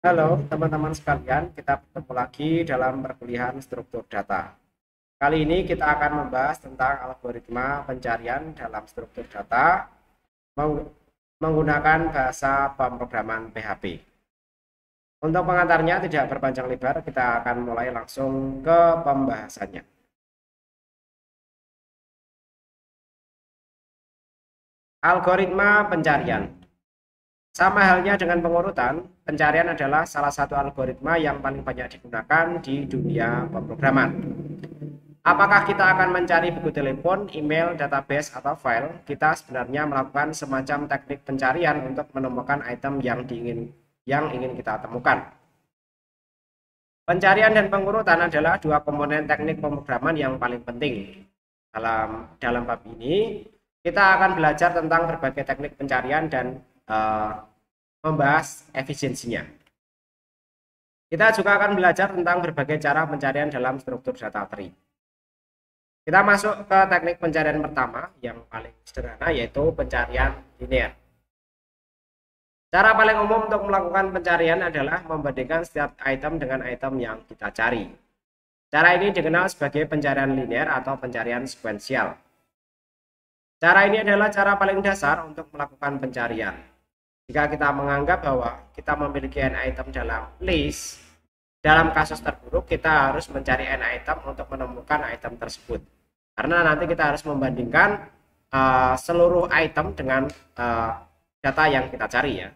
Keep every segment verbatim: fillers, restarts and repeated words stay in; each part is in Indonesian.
Halo teman-teman sekalian, kita bertemu lagi dalam perkuliahan struktur data. Kali ini kita akan membahas tentang algoritma pencarian dalam struktur data menggunakan bahasa pemrograman P H P. Untuk pengantarnya tidak berpanjang lebar, kita akan mulai langsung ke pembahasannya. Algoritma pencarian. Sama halnya dengan pengurutan, pencarian adalah salah satu algoritma yang paling banyak digunakan di dunia pemrograman. Apakah kita akan mencari buku telepon, email, database, atau file? Kita sebenarnya melakukan semacam teknik pencarian untuk menemukan item yang diingin yang ingin kita temukan. Pencarian dan pengurutan adalah dua komponen teknik pemrograman yang paling penting. Dalam dalam bab ini, kita akan belajar tentang berbagai teknik pencarian dan uh, membahas efisiensinya. Kita juga akan belajar tentang berbagai cara pencarian dalam struktur data tree. Kita masuk ke teknik pencarian pertama yang paling sederhana, yaitu pencarian linear. Cara paling umum untuk melakukan pencarian adalah membandingkan setiap item dengan item yang kita cari. Cara ini dikenal sebagai pencarian linear atau pencarian sekuensial. Cara ini adalah cara paling dasar untuk melakukan pencarian. Jika kita menganggap bahwa kita memiliki n item dalam list, dalam kasus terburuk kita harus mencari n item untuk menemukan item tersebut. Karena nanti kita harus membandingkan uh, seluruh item dengan uh, data yang kita cari ya.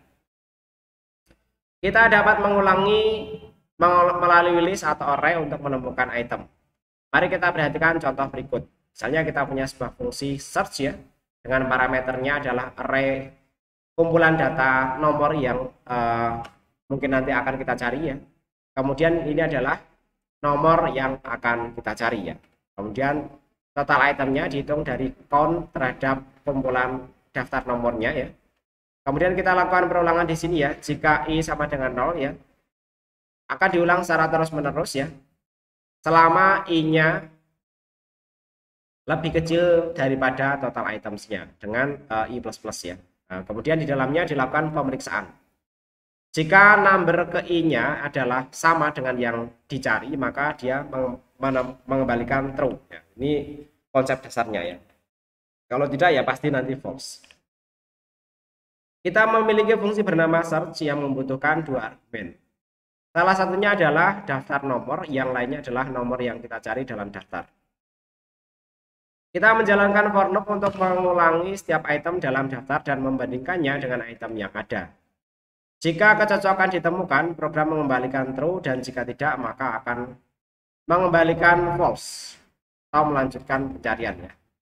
Kita dapat mengulangi melalui list atau array untuk menemukan item. Mari kita perhatikan contoh berikut. Misalnya kita punya sebuah fungsi search ya, dengan parameternya adalah array kumpulan data nomor yang uh, mungkin nanti akan kita cari ya. Kemudian ini adalah nomor yang akan kita cari ya. Kemudian total itemnya dihitung dari count terhadap kumpulan daftar nomornya ya. Kemudian kita lakukan perulangan di sini ya. Jika i sama dengan nol ya, akan diulang secara terus-menerus ya, selama i-nya lebih kecil daripada total items-nya dengan uh, i plus plus ya. Nah, kemudian di dalamnya dilakukan pemeriksaan. Jika number ke i-nya adalah sama dengan yang dicari, maka dia mengembalikan true. Ya, ini konsep dasarnya ya. Kalau tidak ya pasti nanti false. Kita memiliki fungsi bernama search yang membutuhkan dua argumen. Salah satunya adalah daftar nomor, yang lainnya adalah nomor yang kita cari dalam daftar. Kita menjalankan for loop untuk mengulangi setiap item dalam daftar dan membandingkannya dengan item yang ada. Jika kecocokan ditemukan, program mengembalikan true, dan jika tidak, maka akan mengembalikan false atau melanjutkan pencariannya.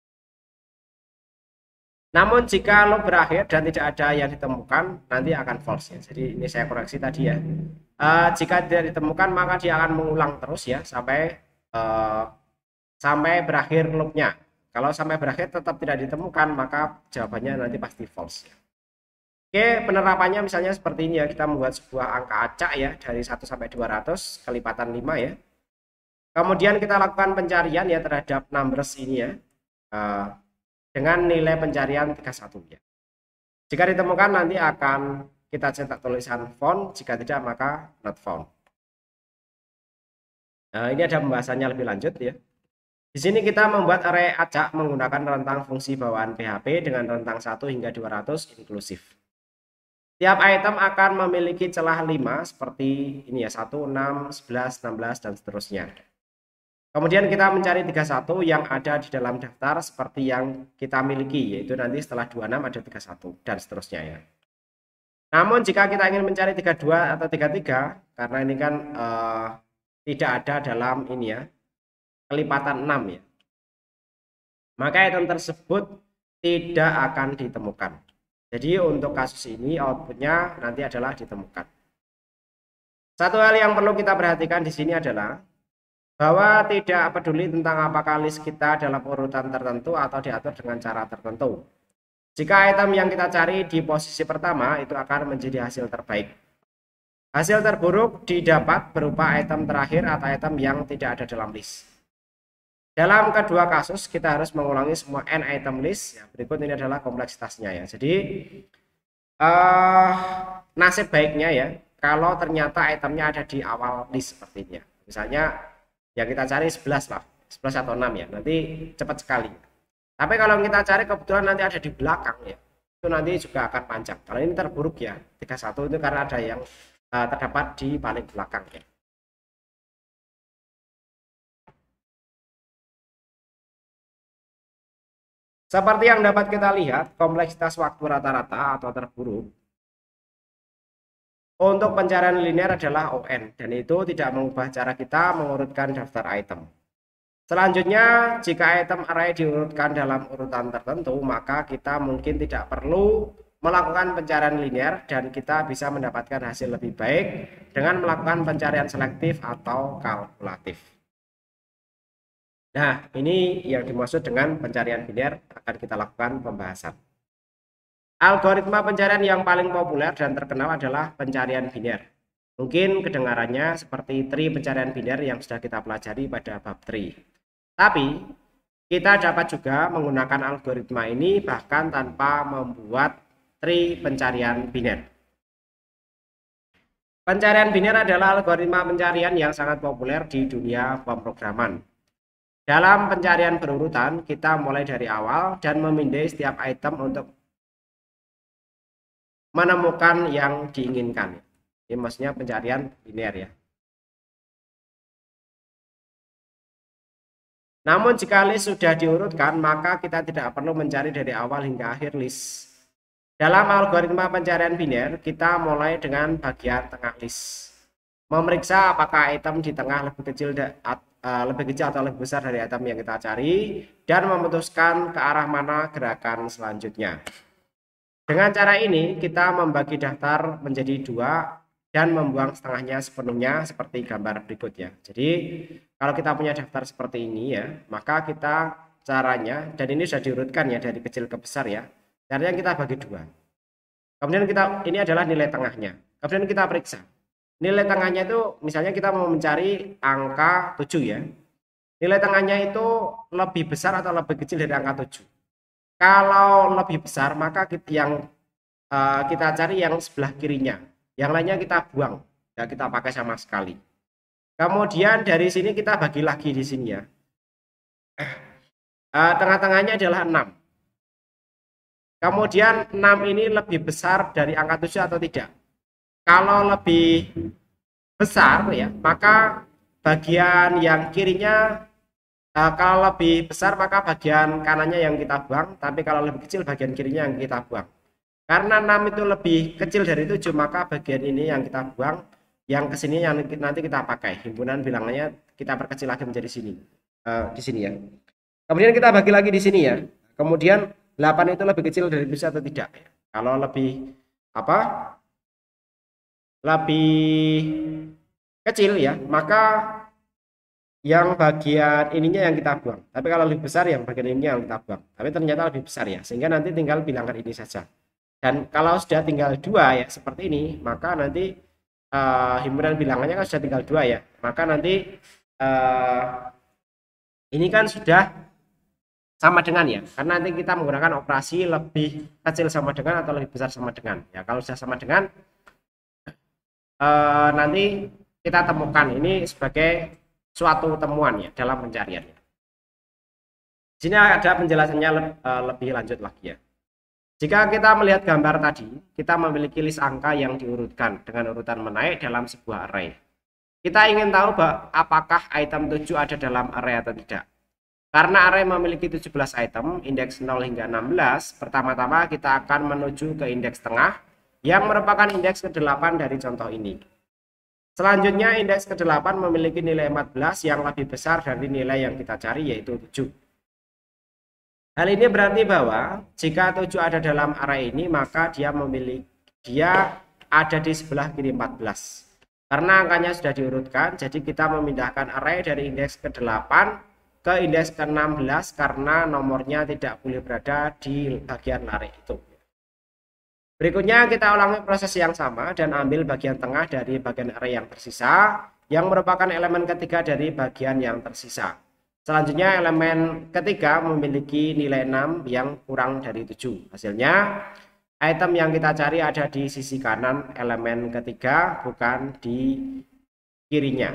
Namun jika loop berakhir dan tidak ada yang ditemukan, nanti akan false ya. Jadi ini saya koreksi tadi ya. Uh, jika tidak ditemukan, maka dia akan mengulang terus ya sampai uh, sampai berakhir loopnya. Kalau sampai berakhir tetap tidak ditemukan, maka jawabannya nanti pasti false. Oke, penerapannya misalnya seperti ini ya. Kita membuat sebuah angka acak ya, dari satu sampai dua ratus, kelipatan lima ya. Kemudian kita lakukan pencarian ya terhadap numbers ini ya, uh, dengan nilai pencarian tiga puluh satu ya. Jika ditemukan nanti akan kita cetak tulisan found, jika tidak maka not found. Nah, ini ada pembahasannya lebih lanjut ya. Di sini kita membuat array acak menggunakan rentang fungsi bawaan P H P dengan rentang satu hingga dua ratus inklusif. Tiap item akan memiliki celah lima seperti ini ya, satu, enam, sebelas, enam belas, dan seterusnya. Kemudian kita mencari tiga puluh satu yang ada di dalam daftar seperti yang kita miliki, yaitu nanti setelah dua puluh enam ada tiga puluh satu dan seterusnya ya. Namun jika kita ingin mencari tiga puluh dua atau tiga puluh tiga, karena ini kan uh, tidak ada dalam ini ya, kelipatan enam ya, maka item tersebut tidak akan ditemukan. Jadi untuk kasus ini outputnya nanti adalah ditemukan. Satu hal yang perlu kita perhatikan di sini adalah bahwa tidak peduli tentang apakah list kita dalam urutan tertentu atau diatur dengan cara tertentu. Jika item yang kita cari di posisi pertama, itu akan menjadi hasil terbaik. Hasil terburuk didapat berupa item terakhir atau item yang tidak ada dalam list. Dalam kedua kasus kita harus mengulangi semua n item list. Ya, berikut ini adalah kompleksitasnya ya. Jadi uh, nasib baiknya ya, kalau ternyata itemnya ada di awal list seperti ini ya. Misalnya ya kita cari sebelas lah, sebelas atau enam ya, nanti cepat sekali. Tapi kalau kita cari kebetulan nanti ada di belakang ya, itu nanti juga akan panjang. Kalau ini terburuk ya, tiga puluh satu itu karena ada yang uh, terdapat di paling belakang ya. Seperti yang dapat kita lihat, kompleksitas waktu rata-rata atau terburuk untuk pencarian linear adalah O N, dan itu tidak mengubah cara kita mengurutkan daftar item. Selanjutnya, jika item array diurutkan dalam urutan tertentu, maka kita mungkin tidak perlu melakukan pencarian linear dan kita bisa mendapatkan hasil lebih baik dengan melakukan pencarian selektif atau kalkulatif. Nah, ini yang dimaksud dengan pencarian linear, akan kita lakukan pembahasan. Algoritma pencarian yang paling populer dan terkenal adalah pencarian biner. Mungkin kedengarannya seperti tree pencarian biner yang sudah kita pelajari pada bab tree. Tapi, kita dapat juga menggunakan algoritma ini bahkan tanpa membuat tree pencarian biner. Pencarian biner adalah algoritma pencarian yang sangat populer di dunia pemrograman. Dalam pencarian berurutan, kita mulai dari awal dan memindai setiap item untuk menemukan yang diinginkan. Ini maksudnya pencarian linear ya. Namun jika list sudah diurutkan, maka kita tidak perlu mencari dari awal hingga akhir list. Dalam algoritma pencarian biner, kita mulai dengan bagian tengah list. Memeriksa apakah item di tengah lebih kecil uh, lebih kecil atau lebih besar dari item yang kita cari dan memutuskan ke arah mana gerakan selanjutnya. Dengan cara ini, kita membagi daftar menjadi dua dan membuang setengahnya sepenuhnya seperti gambar berikut ya. Jadi, kalau kita punya daftar seperti ini ya, maka kita caranya, dan ini sudah diurutkan ya dari kecil ke besar ya, caranya kita bagi dua. Kemudian kita, ini adalah nilai tengahnya. Kemudian kita periksa. Nilai tengahnya itu, misalnya kita mau mencari angka tujuh ya. Nilai tengahnya itu lebih besar atau lebih kecil dari angka tujuh. Kalau lebih besar, maka kita, yang uh, kita cari yang sebelah kirinya. Yang lainnya kita buang, ya kita pakai sama sekali. Kemudian dari sini kita bagi lagi di sini ya. Uh, tengah-tengahnya adalah enam. Kemudian enam ini lebih besar dari angka tujuh atau tidak? Kalau lebih besar ya, maka bagian yang kirinya Uh, kalau lebih besar maka bagian kanannya yang kita buang, tapi kalau lebih kecil bagian kirinya yang kita buang. Karena enam itu lebih kecil dari tujuh, maka bagian ini yang kita buang, yang kesini yang nanti kita pakai. Himpunan bilangannya kita perkecil lagi menjadi sini, uh, di sini ya. Kemudian kita bagi lagi di sini ya. Kemudian delapan itu lebih kecil dari tujuh atau tidak? Kalau lebih apa? Lebih kecil ya, maka yang bagian ininya yang kita buang. Tapi kalau lebih besar yang bagian ini yang kita buang. Tapi ternyata lebih besar ya, sehingga nanti tinggal bilangkan ini saja. Dan kalau sudah tinggal dua ya seperti ini, maka nanti uh, himpunan bilangannya kan sudah tinggal dua ya, maka nanti uh, ini kan sudah sama dengan ya, karena nanti kita menggunakan operasi lebih kecil sama dengan atau lebih besar sama dengan ya. Kalau sudah sama dengan uh, nanti kita temukan ini sebagai suatu temuan ya dalam pencariannya. Di sini ada penjelasannya le uh, lebih lanjut lagi ya. Jika kita melihat gambar tadi, kita memiliki list angka yang diurutkan dengan urutan menaik dalam sebuah array. Kita ingin tahu bahwa apakah item tujuh ada dalam array atau tidak. Karena array memiliki tujuh belas item, indeks nol hingga enam belas, pertama-tama kita akan menuju ke indeks tengah yang merupakan indeks ke delapan dari contoh ini. Selanjutnya indeks ke delapan memiliki nilai empat belas yang lebih besar dari nilai yang kita cari yaitu tujuh. Hal ini berarti bahwa jika tujuh ada dalam array ini maka dia memiliki dia ada di sebelah kiri empat belas. Karena angkanya sudah diurutkan, jadi kita memindahkan array dari indeks ke delapan ke indeks ke enam belas karena nomornya tidak boleh berada di bagian array itu. Berikutnya kita ulangi proses yang sama dan ambil bagian tengah dari bagian array yang tersisa yang merupakan elemen ketiga dari bagian yang tersisa. Selanjutnya elemen ketiga memiliki nilai enam yang kurang dari tujuh. Hasilnya item yang kita cari ada di sisi kanan elemen ketiga, bukan di kirinya.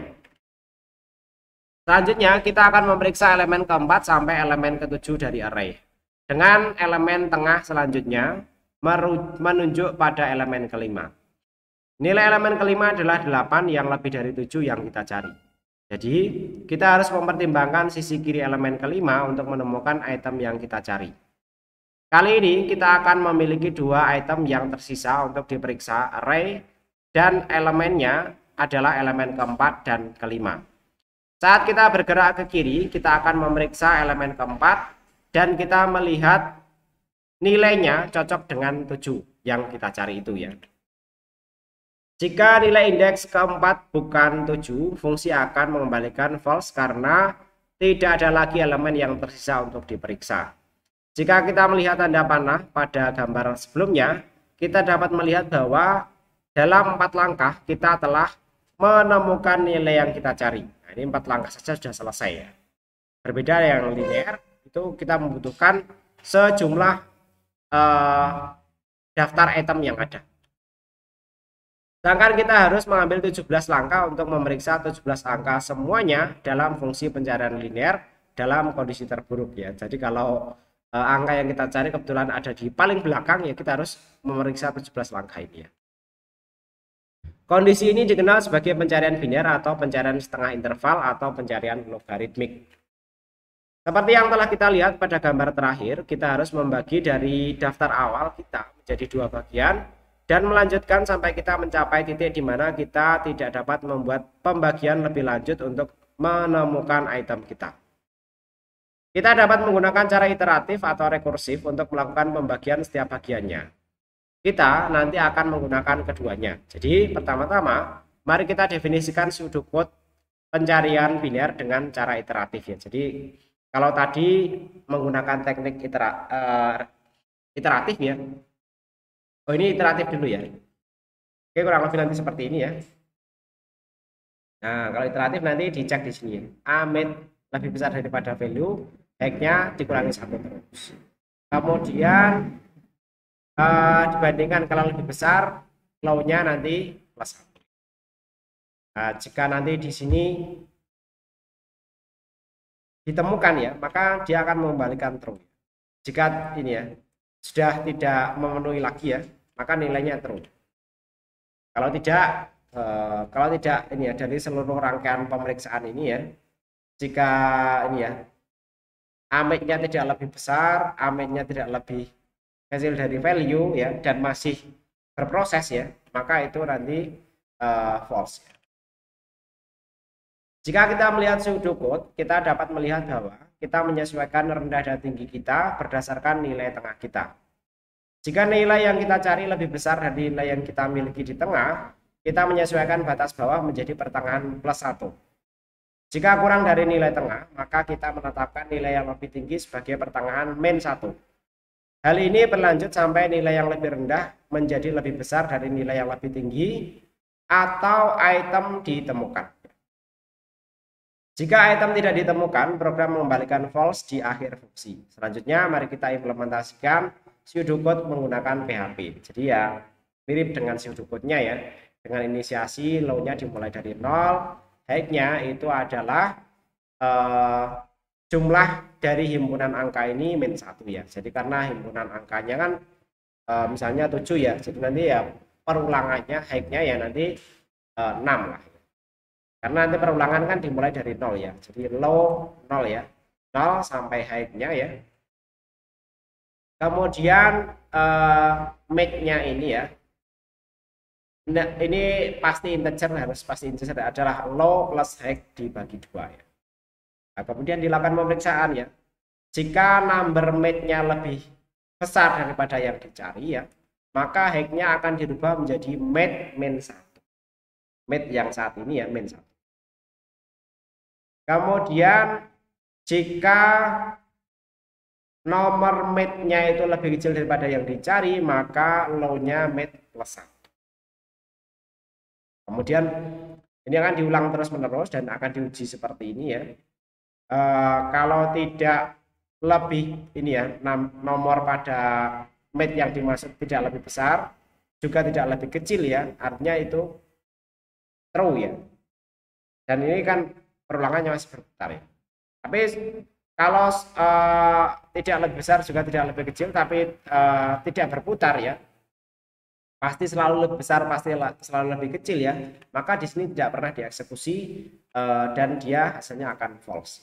Selanjutnya kita akan memeriksa elemen keempat sampai elemen ketujuh dari array. Dengan elemen tengah selanjutnya menunjuk pada elemen kelima. Nilai elemen kelima adalah delapan yang lebih dari tujuh yang kita cari. Jadi kita harus mempertimbangkan sisi kiri elemen kelima untuk menemukan item yang kita cari. Kali ini kita akan memiliki dua item yang tersisa untuk diperiksa array dan elemennya adalah elemen keempat dan kelima. Saat kita bergerak ke kiri, kita akan memeriksa elemen keempat dan kita melihat nilainya cocok dengan tujuh yang kita cari itu ya. Jika nilai indeks keempat bukan tujuh, fungsi akan mengembalikan false karena tidak ada lagi elemen yang tersisa untuk diperiksa. Jika kita melihat tanda panah pada gambar sebelumnya, kita dapat melihat bahwa dalam empat langkah kita telah menemukan nilai yang kita cari. Nah, ini empat langkah saja sudah selesai ya. Berbeda yang linear, itu kita membutuhkan sejumlah eh, daftar item yang ada. Sedangkan kita harus mengambil tujuh belas langkah untuk memeriksa tujuh belas angka semuanya dalam fungsi pencarian linear dalam kondisi terburuk ya. Jadi kalau angka yang kita cari kebetulan ada di paling belakang ya, kita harus memeriksa tujuh belas langkah ini ya. Kondisi ini dikenal sebagai pencarian biner atau pencarian setengah interval atau pencarian logaritmik. Seperti yang telah kita lihat pada gambar terakhir, kita harus membagi dari daftar awal kita menjadi dua bagian dan melanjutkan sampai kita mencapai titik di mana kita tidak dapat membuat pembagian lebih lanjut untuk menemukan item kita. Kita dapat menggunakan cara iteratif atau rekursif untuk melakukan pembagian setiap bagiannya. Kita nanti akan menggunakan keduanya. Jadi pertama-tama, mari kita definisikan pseudocode pencarian biner dengan cara iteratif ya. Jadi kalau tadi menggunakan teknik itera, uh, iteratif ya. Oh ini iteratif dulu ya. Oke, kurang lebih nanti seperti ini ya. Nah kalau iteratif nanti dicek di sini. Amit lebih besar daripada value. Baiknya dikurangi satu terus. Kemudian uh, dibandingkan kalau lebih besar, low-nya nanti plus satu. Nah, jika nanti di sini ditemukan ya, maka dia akan mengembalikan true. Jika ini ya sudah tidak memenuhi lagi ya, maka nilainya true. Kalau tidak, uh, kalau tidak ini ya dari seluruh rangkaian pemeriksaan ini ya, jika ini ya amitnya tidak lebih besar, amitnya tidak lebih kecil dari value ya, dan masih berproses ya, maka itu nanti uh, false. Jika kita melihat pseudocode, kita dapat melihat bahwa kita menyesuaikan rendah dan tinggi kita berdasarkan nilai tengah kita. Jika nilai yang kita cari lebih besar dari nilai yang kita miliki di tengah, kita menyesuaikan batas bawah menjadi pertengahan plus satu. Jika kurang dari nilai tengah, maka kita menetapkan nilai yang lebih tinggi sebagai pertengahan min satu. Hal ini berlanjut sampai nilai yang lebih rendah menjadi lebih besar dari nilai yang lebih tinggi atau item ditemukan. Jika item tidak ditemukan, program mengembalikan false di akhir fungsi. Selanjutnya, mari kita implementasikan pseudocode menggunakan P H P. Jadi ya mirip dengan pseudocode-nya ya. Dengan inisiasi low-nya dimulai dari nol. High-nya itu adalah uh, jumlah dari himpunan angka ini min satu ya. Jadi karena himpunan angkanya kan uh, misalnya tujuh ya. Jadi nanti ya perulangannya high-nya ya nanti uh, enam lah. Karena nanti perulangan kan dimulai dari nol ya. Jadi low nol ya. nol sampai high-nya ya. Kemudian uh, make-nya ini ya. Nah, ini pasti integer, harus pasti integer adalah low plus high dibagi dua ya. Nah, kemudian dilakukan pemeriksaan ya. Jika number mate-nya lebih besar daripada yang dicari ya, maka high-nya akan dirubah menjadi mate min satu. Mate yang saat ini ya min satu. Kemudian jika nomor mate-nya itu lebih kecil daripada yang dicari, maka low-nya mate plus satu. Kemudian ini akan diulang terus-menerus dan akan diuji seperti ini ya. E, kalau tidak lebih ini ya nomor pada mate yang dimaksud tidak lebih besar juga tidak lebih kecil ya, artinya itu true ya. Dan ini kan perulangannya masih berputar ya. Tapi kalau uh, tidak lebih besar juga tidak lebih kecil tapi uh, tidak berputar ya, pasti selalu lebih besar, pasti selalu lebih kecil ya, maka di sini tidak pernah dieksekusi uh, dan dia hasilnya akan false.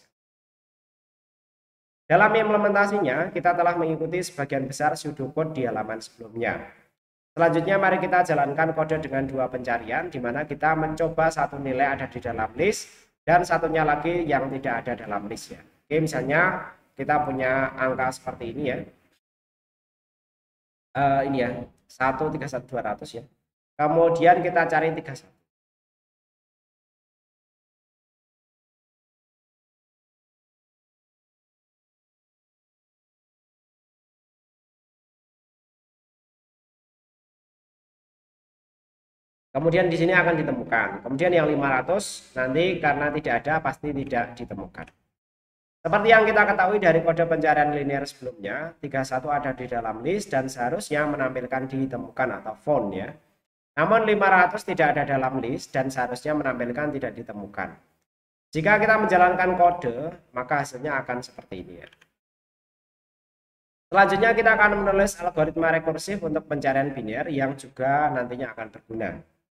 Dalam implementasinya, kita telah mengikuti sebagian besar pseudocode di halaman sebelumnya. Selanjutnya, mari kita jalankan kode dengan dua pencarian, di mana kita mencoba satu nilai ada di dalam list, dan satunya lagi yang tidak ada dalam list ya. Oke, misalnya kita punya angka seperti ini ya. Uh, ini ya, satu tiga satu dua ratus ya. Kemudian kita cari tiga puluh satu. Kemudian di sini akan ditemukan. Kemudian yang lima ratus nanti karena tidak ada pasti tidak ditemukan. Seperti yang kita ketahui dari kode pencarian linear sebelumnya, tiga puluh satu ada di dalam list dan seharusnya menampilkan ditemukan atau found ya. Namun lima ratus tidak ada dalam list dan seharusnya menampilkan tidak ditemukan. Jika kita menjalankan kode, maka hasilnya akan seperti ini ya. Selanjutnya kita akan menulis algoritma rekursif untuk pencarian biner yang juga nantinya akan berguna.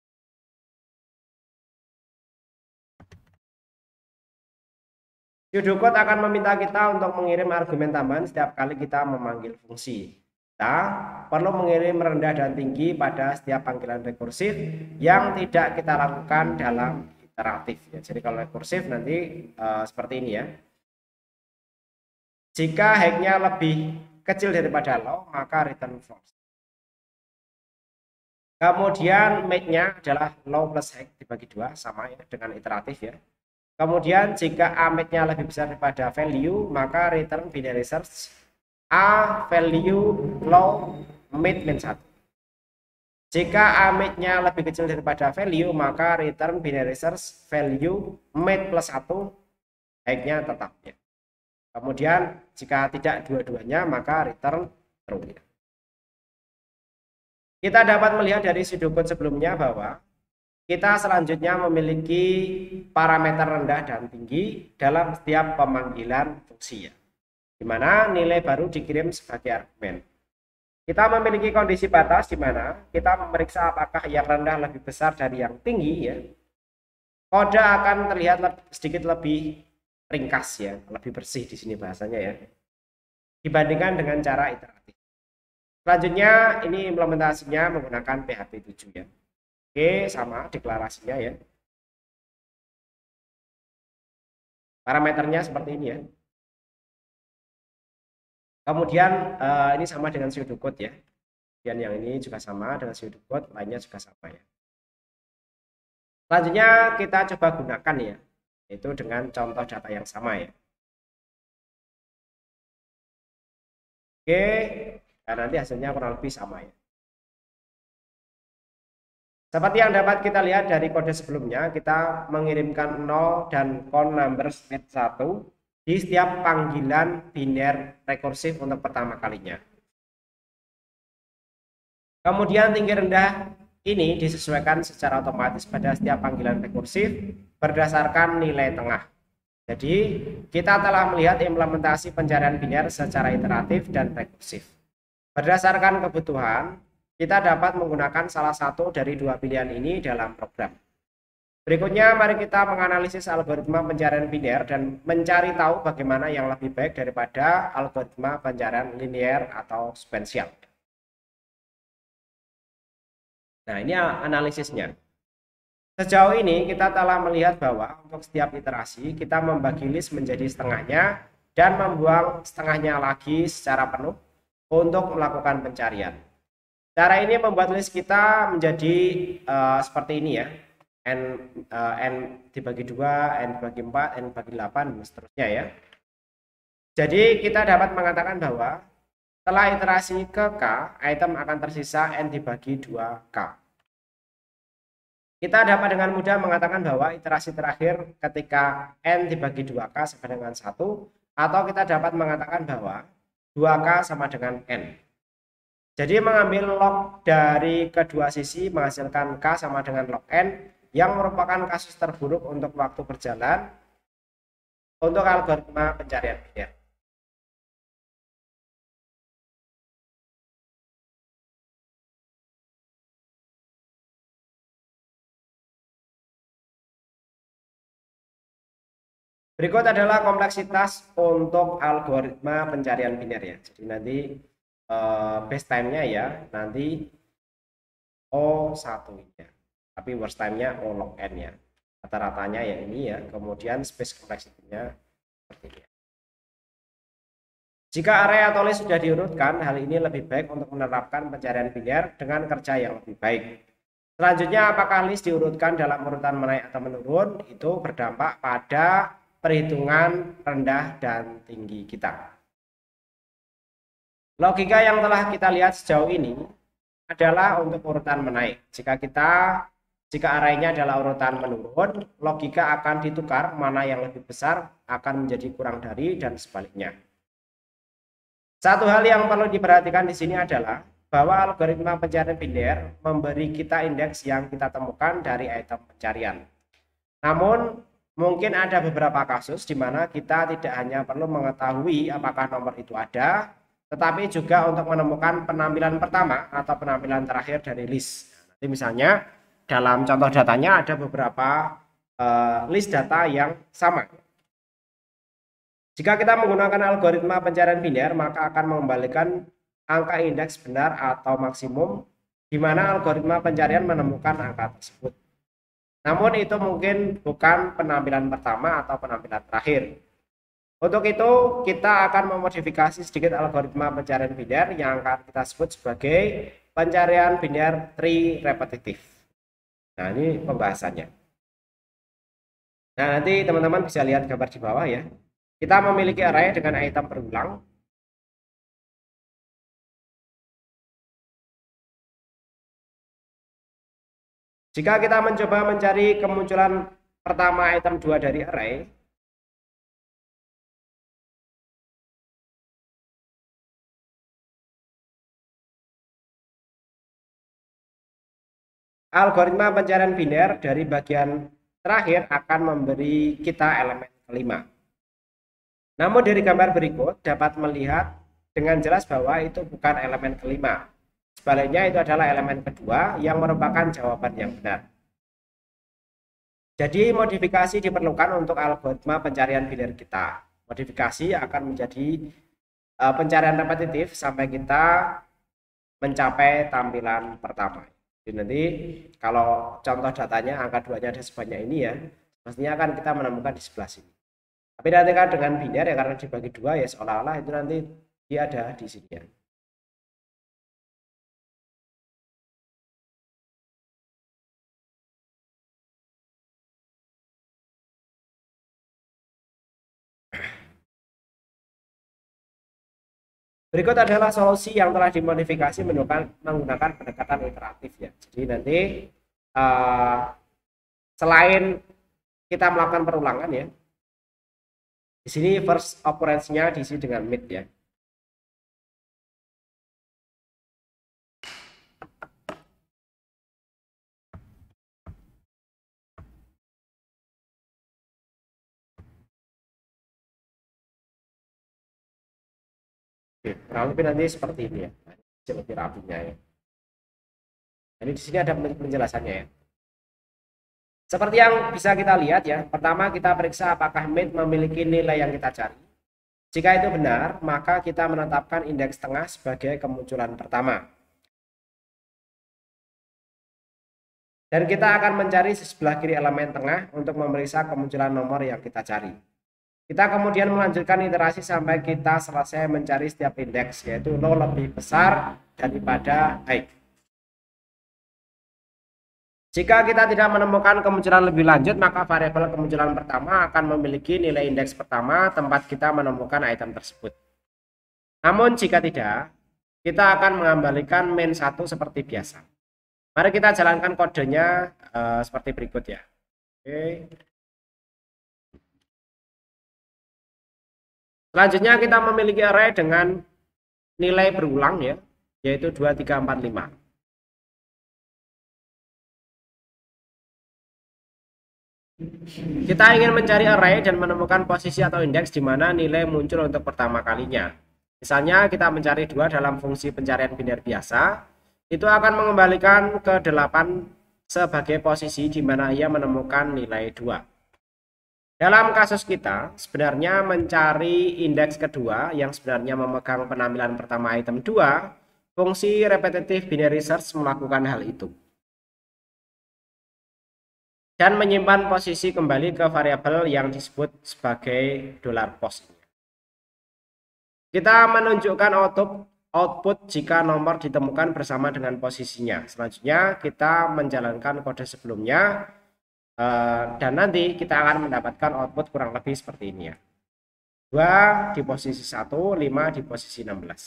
Pseudocode akan meminta kita untuk mengirim argumen tambahan setiap kali kita memanggil fungsi. Kita perlu mengirim rendah dan tinggi pada setiap panggilan rekursif yang tidak kita lakukan dalam iteratif. Ya, jadi kalau rekursif nanti uh, seperti ini ya. Jika hacknya lebih kecil daripada low, maka return false. Kemudian mate-nya adalah low plus hack dibagi dua, sama ya dengan iteratif ya. Kemudian jika A mate-nya lebih besar daripada value, maka return binary search A value low mate min satu. Jika A mate-nya lebih kecil daripada value, maka return binary search value mate plus satu, hack-nya tetap ya. Kemudian jika tidak dua-duanya, maka return true ya. Kita dapat melihat dari pseudocode sebelumnya bahwa kita selanjutnya memiliki parameter rendah dan tinggi dalam setiap pemanggilan fungsi ya, di mana nilai baru dikirim sebagai argumen. Kita memiliki kondisi batas di mana kita memeriksa apakah yang rendah lebih besar dari yang tinggi ya. Kode akan terlihat lebih, sedikit lebih ringkas ya, lebih bersih di sini bahasanya ya, dibandingkan dengan cara iteratif. Selanjutnya ini implementasinya menggunakan P H P tujuh ya. Oke, sama deklarasinya ya. Parameternya seperti ini ya. Kemudian eh, ini sama dengan pseudocode ya. Dan yang ini juga sama dengan pseudocode, lainnya juga sama ya. Selanjutnya kita coba gunakan ya, yaitu dengan contoh data yang sama ya. Oke, dan nanti hasilnya kurang lebih sama ya. Seperti yang dapat kita lihat dari kode sebelumnya, kita mengirimkan nol dan count numbers mate satu di setiap panggilan biner rekursif untuk pertama kalinya. Kemudian tinggi rendah ini disesuaikan secara otomatis pada setiap panggilan rekursif berdasarkan nilai tengah. Jadi kita telah melihat implementasi pencarian biner secara iteratif dan rekursif. Berdasarkan kebutuhan, kita dapat menggunakan salah satu dari dua pilihan ini dalam program. Berikutnya mari kita menganalisis algoritma pencarian biner dan mencari tahu bagaimana yang lebih baik daripada algoritma pencarian linear atau sequential. Nah, ini analisisnya. Sejauh ini kita telah melihat bahwa untuk setiap iterasi kita membagi list menjadi setengahnya dan membuang setengahnya lagi secara penuh untuk melakukan pencarian. Cara ini membuat list kita menjadi uh, seperti ini ya, n, uh, n dibagi dua, n dibagi empat, n dibagi delapan, dan seterusnya ya. Jadi kita dapat mengatakan bahwa setelah iterasi ke K, item akan tersisa n dibagi dua K. Kita dapat dengan mudah mengatakan bahwa iterasi terakhir ketika n dibagi dua K sama dengan satu, atau kita dapat mengatakan bahwa dua K sama dengan n. Jadi mengambil log dari kedua sisi menghasilkan K sama dengan log N yang merupakan kasus terburuk untuk waktu berjalan untuk algoritma pencarian biner. Berikut adalah kompleksitas untuk algoritma pencarian biner ya. Jadi nanti eh, base time-nya ya nanti O satu ya. Tapi worst time-nya O log N ya. Rata-ratanya ya ini ya. Kemudian space complexity-nya seperti ini. Jika array atau list sudah diurutkan, hal ini lebih baik untuk menerapkan pencarian biner dengan kerja yang lebih baik. Selanjutnya, apakah list diurutkan dalam urutan menaik atau menurun, itu berdampak pada perhitungan rendah dan tinggi kita. Logika yang telah kita lihat sejauh ini adalah untuk urutan menaik. Jika kita jika arraynya adalah urutan menurun, logika akan ditukar, mana yang lebih besar akan menjadi kurang dari dan sebaliknya. Satu hal yang perlu diperhatikan di sini adalah bahwa algoritma pencarian biner memberi kita indeks yang kita temukan dari item pencarian. Namun, mungkin ada beberapa kasus di mana kita tidak hanya perlu mengetahui apakah nomor itu ada, tetapi juga untuk menemukan penampilan pertama atau penampilan terakhir dari list. Nanti misalnya dalam contoh datanya ada beberapa uh, list data yang sama. Jika kita menggunakan algoritma pencarian biner, maka akan mengembalikan angka indeks benar atau maksimum di mana algoritma pencarian menemukan angka tersebut. Namun itu mungkin bukan penampilan pertama atau penampilan terakhir. Untuk itu, kita akan memodifikasi sedikit algoritma pencarian biner yang akan kita sebut sebagai pencarian biner tree repetitif. Nah, ini pembahasannya. Nah, nanti teman-teman bisa lihat gambar di bawah ya. Kita memiliki array dengan item berulang. Jika kita mencoba mencari kemunculan pertama item dua dari array, algoritma pencarian biner dari bagian terakhir akan memberi kita elemen kelima. Namun dari gambar berikut dapat melihat dengan jelas bahwa itu bukan elemen kelima. Sebaliknya itu adalah elemen kedua yang merupakan jawaban yang benar. Jadi modifikasi diperlukan untuk algoritma pencarian biner kita. Modifikasi akan menjadi uh, pencarian repetitif sampai kita mencapai tampilan pertama. Jadi nanti kalau contoh datanya angka dua-nya ada sebanyak ini ya, pastinya akan kita menemukan di sebelah sini. Tapi nanti kan dengan biner ya karena dibagi dua ya seolah-olah itu nanti dia ada di sini ya. Berikut adalah solusi yang telah dimodifikasi menggunakan, menggunakan pendekatan iteratif ya. Jadi nanti uh, selain kita melakukan perulangan ya, di sini first occurrence-nya diisi dengan mid ya. Oke, kurang lebih nanti seperti ini ya. Lebih rapinya ya. Jadi di sini ada penjelasannya ya. Seperti yang bisa kita lihat ya, pertama kita periksa apakah mid memiliki nilai yang kita cari. Jika itu benar, maka kita menetapkan indeks tengah sebagai kemunculan pertama. Dan kita akan mencari di sebelah kiri elemen tengah untuk memeriksa kemunculan nomor yang kita cari. Kita kemudian melanjutkan iterasi sampai kita selesai mencari setiap indeks, yaitu low lebih besar daripada high. Jika kita tidak menemukan kemunculan lebih lanjut, maka variabel kemunculan pertama akan memiliki nilai indeks pertama tempat kita menemukan item tersebut. Namun jika tidak, kita akan mengembalikan main satu seperti biasa. Mari kita jalankan kodenya uh, seperti berikut ya. Oke. Selanjutnya kita memiliki array dengan nilai berulang ya. yaitu dua, tiga, empat, lima. Kita ingin mencari array dan menemukan posisi atau indeks di mana nilai muncul untuk pertama kalinya. Misalnya kita mencari dua dalam fungsi pencarian biner biasa, itu akan mengembalikan ke delapan sebagai posisi di mana ia menemukan nilai dua. Dalam kasus kita, sebenarnya mencari indeks kedua yang sebenarnya memegang penampilan pertama item dua, fungsi repetitive binary search melakukan hal itu dan menyimpan posisi kembali ke variabel yang disebut sebagai $post. Kita menunjukkan output output jika nomor ditemukan bersama dengan posisinya. Selanjutnya kita menjalankan kode sebelumnya dan nanti kita akan mendapatkan output kurang lebih seperti ini ya. dua di posisi satu, lima di posisi enam belas.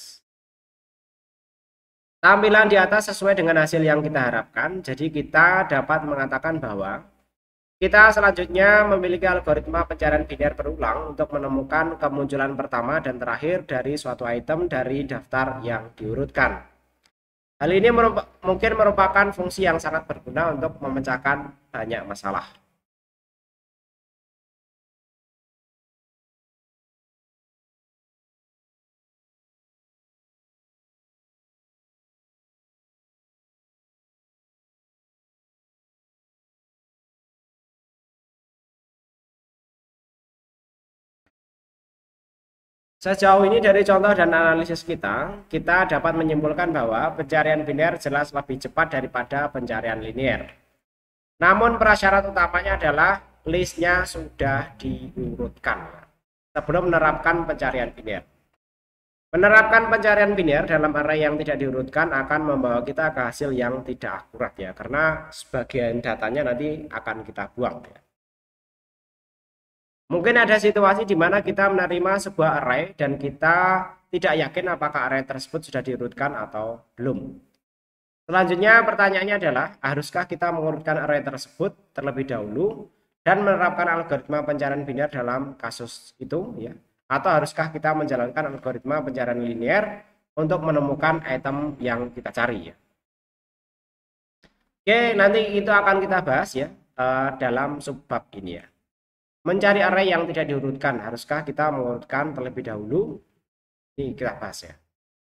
Tampilan di atas sesuai dengan hasil yang kita harapkan. Jadi kita dapat mengatakan bahwa kita selanjutnya memiliki algoritma pencarian biner berulang untuk menemukan kemunculan pertama dan terakhir dari suatu item dari daftar yang diurutkan. Hal ini merupa, mungkin merupakan fungsi yang sangat berguna untuk memecahkan banyak masalah. Sejauh ini dari contoh dan analisis kita, kita dapat menyimpulkan bahwa pencarian biner jelas lebih cepat daripada pencarian linear. Namun prasyarat utamanya adalah listnya sudah diurutkan sebelum menerapkan pencarian biner. Menerapkan pencarian biner dalam array yang tidak diurutkan akan membawa kita ke hasil yang tidak akurat ya, karena sebagian datanya nanti akan kita buang ya. Mungkin ada situasi di mana kita menerima sebuah array dan kita tidak yakin apakah array tersebut sudah diurutkan atau belum. Selanjutnya pertanyaannya adalah, haruskah kita mengurutkan array tersebut terlebih dahulu dan menerapkan algoritma pencarian biner dalam kasus itu ya, atau haruskah kita menjalankan algoritma pencarian linear untuk menemukan item yang kita cari ya. Oke, nanti itu akan kita bahas ya uh, dalam subbab ini ya. Mencari array yang tidak diurutkan, haruskah kita mengurutkan terlebih dahulu? Ini kita bahas ya.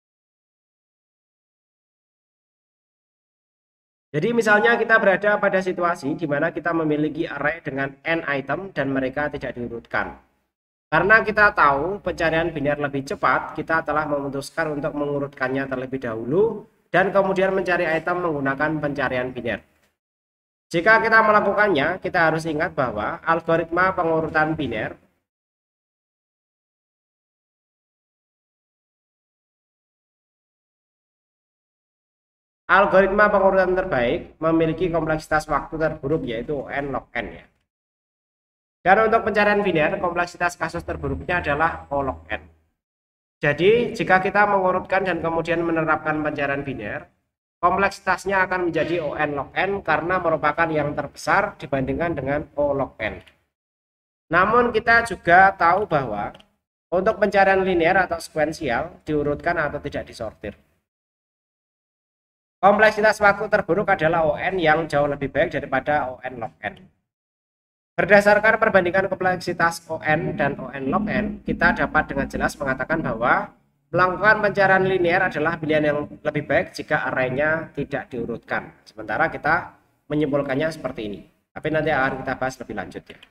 Jadi misalnya kita berada pada situasi di mana kita memiliki array dengan n item dan mereka tidak diurutkan. Karena kita tahu pencarian biner lebih cepat, kita telah memutuskan untuk mengurutkannya terlebih dahulu dan kemudian mencari item menggunakan pencarian biner. Jika kita melakukannya, kita harus ingat bahwa algoritma pengurutan biner algoritma pengurutan terbaik memiliki kompleksitas waktu terburuk yaitu n log n ya. Dan untuk pencarian biner, kompleksitas kasus terburuknya adalah O log n. Jadi, jika kita mengurutkan dan kemudian menerapkan pencarian biner, kompleksitasnya akan menjadi O n log n karena merupakan yang terbesar dibandingkan dengan O log n. Namun kita juga tahu bahwa untuk pencarian linear atau sekuensial diurutkan atau tidak disortir. Kompleksitas waktu terburuk adalah O n yang jauh lebih baik daripada O n log n. Berdasarkan perbandingan kompleksitas O n dan O n log n, kita dapat dengan jelas mengatakan bahwa melakukan pencarian linear adalah pilihan yang lebih baik jika array-nya tidak diurutkan. Sementara kita menyimpulkannya seperti ini. Tapi nanti akan kita bahas lebih lanjut ya.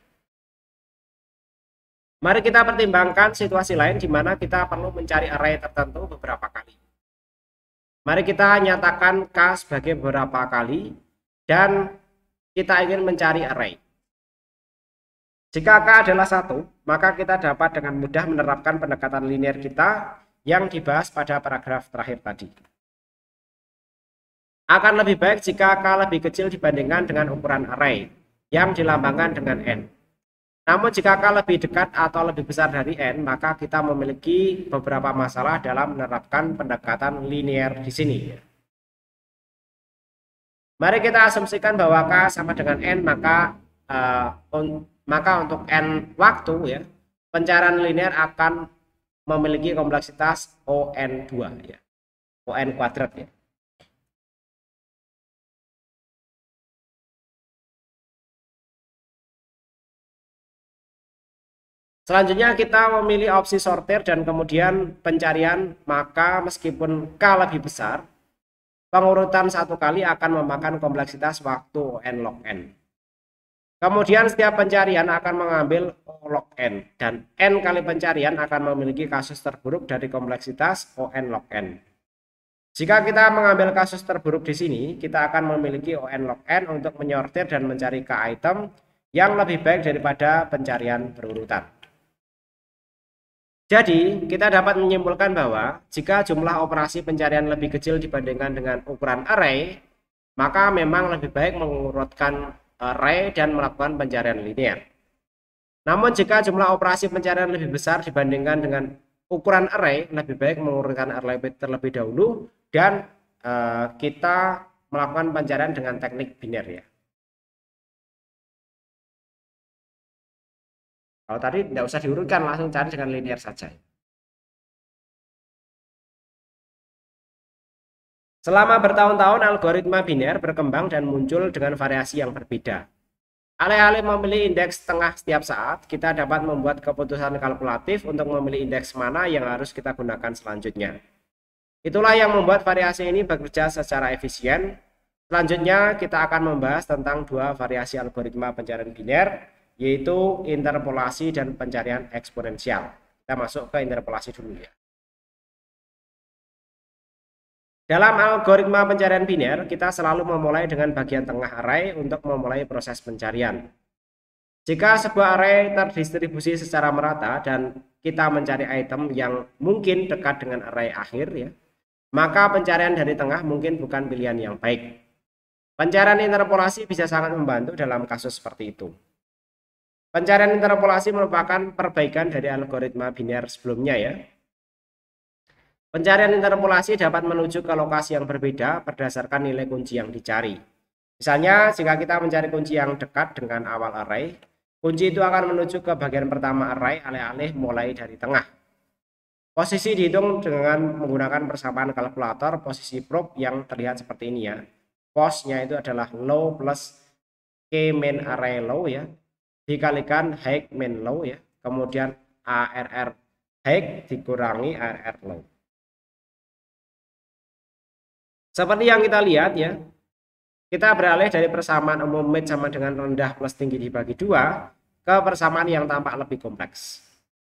Mari kita pertimbangkan situasi lain di mana kita perlu mencari array tertentu beberapa kali. Mari kita nyatakan K sebagai beberapa kali dan kita ingin mencari array. Jika K adalah satu, maka kita dapat dengan mudah menerapkan pendekatan linear kita yang dibahas pada paragraf terakhir tadi. Akan lebih baik jika K lebih kecil dibandingkan dengan ukuran array yang dilambangkan dengan N. Namun jika K lebih dekat atau lebih besar dari N, maka kita memiliki beberapa masalah dalam menerapkan pendekatan linear di sini. Mari kita asumsikan bahwa K sama dengan N, maka uh, un, maka untuk N waktu ya, pencarian linear akan memiliki kompleksitas O n dua ya. O N kuadrat ya. Selanjutnya kita memilih opsi sortir dan kemudian pencarian, maka meskipun K lebih besar, pengurutan satu kali akan memakan kompleksitas waktu O N log N. Kemudian setiap pencarian akan mengambil O log N, dan N kali pencarian akan memiliki kasus terburuk dari kompleksitas O N log N. Jika kita mengambil kasus terburuk di sini, kita akan memiliki O N log N untuk menyortir dan mencari K item yang lebih baik daripada pencarian berurutan. Jadi, kita dapat menyimpulkan bahwa jika jumlah operasi pencarian lebih kecil dibandingkan dengan ukuran array, maka memang lebih baik mengurutkan array dan melakukan pencarian linear. Namun, jika jumlah operasi pencarian lebih besar dibandingkan dengan ukuran array, lebih baik mengurutkan array terlebih dahulu dan uh, kita melakukan pencarian dengan teknik biner ya. Kalau tadi tidak usah diurutkan, langsung cari dengan linear saja. Selama bertahun-tahun algoritma biner berkembang dan muncul dengan variasi yang berbeda. Alih-alih memilih indeks tengah setiap saat, kita dapat membuat keputusan kalkulatif untuk memilih indeks mana yang harus kita gunakan selanjutnya. Itulah yang membuat variasi ini bekerja secara efisien. Selanjutnya kita akan membahas tentang dua variasi algoritma pencarian biner, yaitu interpolasi dan pencarian eksponensial. Kita masuk ke interpolasi dulu ya. Dalam algoritma pencarian biner, kita selalu memulai dengan bagian tengah array untuk memulai proses pencarian. Jika sebuah array terdistribusi secara merata dan kita mencari item yang mungkin dekat dengan array akhir ya, maka pencarian dari tengah mungkin bukan pilihan yang baik. Pencarian interpolasi bisa sangat membantu dalam kasus seperti itu. Pencarian interpolasi merupakan perbaikan dari algoritma biner sebelumnya ya. Pencarian interpolasi dapat menuju ke lokasi yang berbeda berdasarkan nilai kunci yang dicari. Misalnya, jika kita mencari kunci yang dekat dengan awal array, kunci itu akan menuju ke bagian pertama array alih-alih mulai dari tengah. Posisi dihitung dengan menggunakan persamaan kalkulator posisi probe yang terlihat seperti ini ya. Posnya itu adalah low plus k main array low ya, dikalikan high main low ya, kemudian arr high dikurangi arr low. Seperti yang kita lihat ya, kita beralih dari persamaan umum mid sama dengan rendah plus tinggi dibagi dua ke persamaan yang tampak lebih kompleks.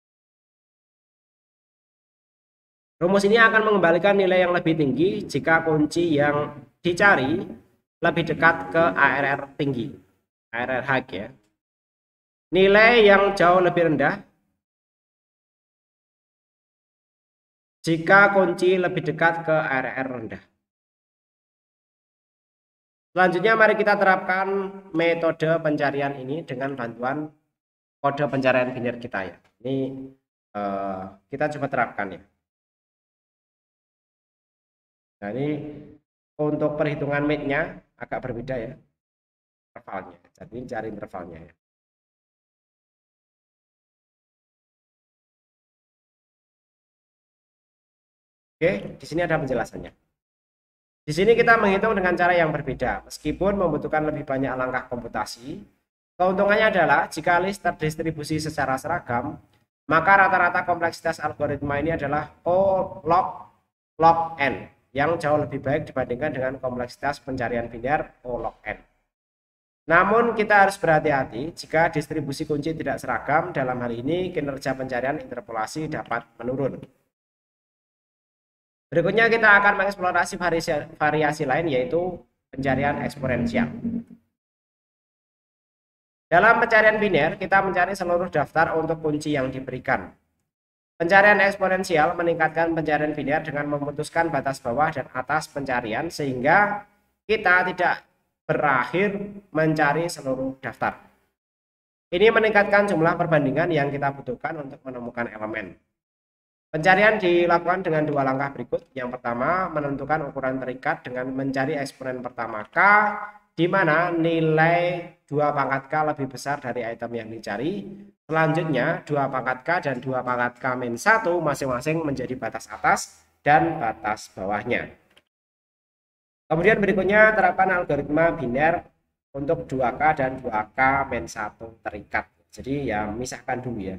Rumus ini akan mengembalikan nilai yang lebih tinggi jika kunci yang dicari lebih dekat ke arr tinggi, arr high ya. Nilai yang jauh lebih rendah jika kunci lebih dekat ke arr rendah. Selanjutnya mari kita terapkan metode pencarian ini dengan bantuan kode pencarian biner kita ya. Ini uh, kita coba terapkan ya. Nah ini untuk perhitungan mid-nya agak berbeda ya intervalnya. Jadi cari intervalnya ya. Oke, di sini ada penjelasannya. Di sini kita menghitung dengan cara yang berbeda, meskipun membutuhkan lebih banyak langkah komputasi. Keuntungannya adalah jika list terdistribusi secara seragam, maka rata-rata kompleksitas algoritma ini adalah O log log N, yang jauh lebih baik dibandingkan dengan kompleksitas pencarian biner O log N. Namun kita harus berhati-hati jika distribusi kunci tidak seragam, dalam hal ini kinerja pencarian interpolasi dapat menurun. Berikutnya kita akan mengeksplorasi variasi, variasi lain yaitu pencarian eksponensial. Dalam pencarian biner, kita mencari seluruh daftar untuk kunci yang diberikan. Pencarian eksponensial meningkatkan pencarian biner dengan memutuskan batas bawah dan atas pencarian sehingga kita tidak berakhir mencari seluruh daftar. Ini meningkatkan jumlah perbandingan yang kita butuhkan untuk menemukan elemen. Pencarian dilakukan dengan dua langkah berikut. Yang pertama, menentukan ukuran terikat dengan mencari eksponen pertama K, di mana nilai dua pangkat K lebih besar dari item yang dicari. Selanjutnya, dua pangkat K dan dua pangkat K min satu masing-masing menjadi batas atas dan batas bawahnya. Kemudian berikutnya terapkan algoritma biner untuk dua K dan dua K min satu terikat. Jadi ya misahkan dulu ya.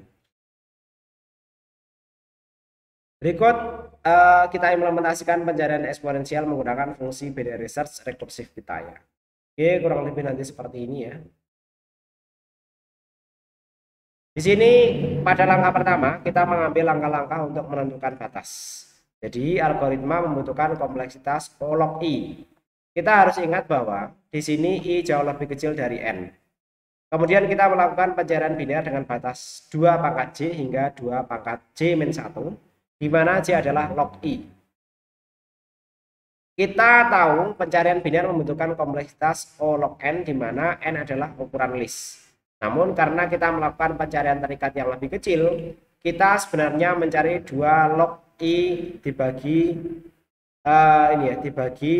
Berikut uh, kita implementasikan pencarian eksponensial menggunakan fungsi binary search recursive kita ya. Oke, kurang lebih nanti seperti ini ya. Di sini pada langkah pertama kita mengambil langkah-langkah untuk menentukan batas. Jadi algoritma membutuhkan kompleksitas O log I. Kita harus ingat bahwa di sini I jauh lebih kecil dari N. Kemudian kita melakukan pencarian biner dengan batas dua pangkat J hingga dua pangkat J min satu, di mana J adalah log I. Kita tahu pencarian biner membutuhkan kompleksitas O log N, di mana N adalah ukuran list. Namun karena kita melakukan pencarian terikat yang lebih kecil, kita sebenarnya mencari dua log I dibagi uh, ini ya dibagi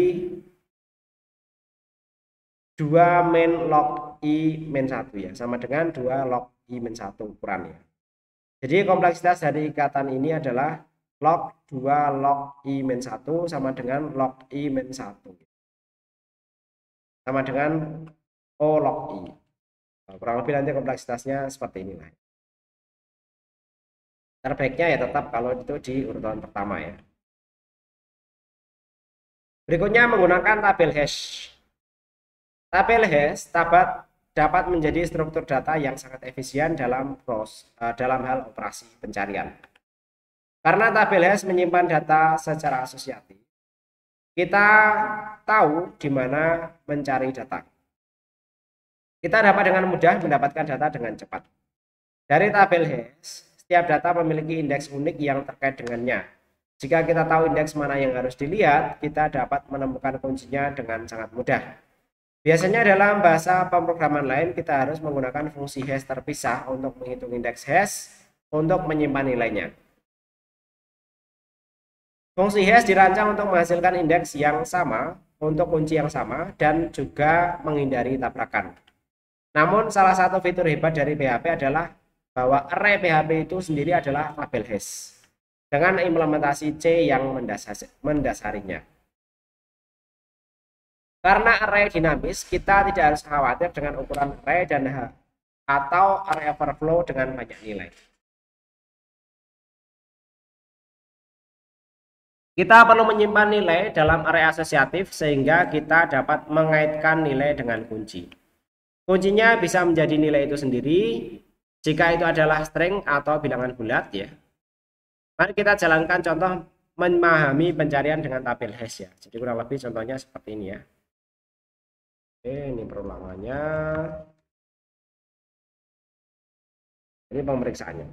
dua min log I min satu ya, sama dengan dua log I min satu ukurannya. Jadi kompleksitas dari ikatan ini adalah log dua log I min satu sama dengan log I min satu. Sama dengan O log I. Nah, kurang lebih nanti kompleksitasnya seperti inilah. Terbaiknya ya tetap kalau itu di urutan pertama ya. Berikutnya menggunakan tabel hash. Tabel hash dapat dapat menjadi struktur data yang sangat efisien dalam pros, uh, dalam hal operasi pencarian. Karena tabel hash menyimpan data secara asosiatif, kita tahu di mana mencari data. Kita dapat dengan mudah mendapatkan data dengan cepat. Dari tabel hash, setiap data memiliki indeks unik yang terkait dengannya. Jika kita tahu indeks mana yang harus dilihat, kita dapat menemukan kuncinya dengan sangat mudah. Biasanya dalam bahasa pemrograman lain, kita harus menggunakan fungsi hash terpisah untuk menghitung indeks hash untuk menyimpan nilainya. Fungsi hash dirancang untuk menghasilkan indeks yang sama untuk kunci yang sama dan juga menghindari tabrakan. Namun salah satu fitur hebat dari P H P adalah bahwa array P H P itu sendiri adalah tabel hash dengan implementasi C yang mendasarinya. Karena array dinamis, kita tidak harus khawatir dengan ukuran array dan atau array overflow dengan banyak nilai. Kita perlu menyimpan nilai dalam array asosiatif sehingga kita dapat mengaitkan nilai dengan kunci. Kuncinya bisa menjadi nilai itu sendiri jika itu adalah string atau bilangan bulat ya. Mari kita jalankan contoh memahami pencarian dengan tabel hash ya. Jadi kurang lebih contohnya seperti ini ya. Oke, ini perulangannya. Ini pemeriksaannya.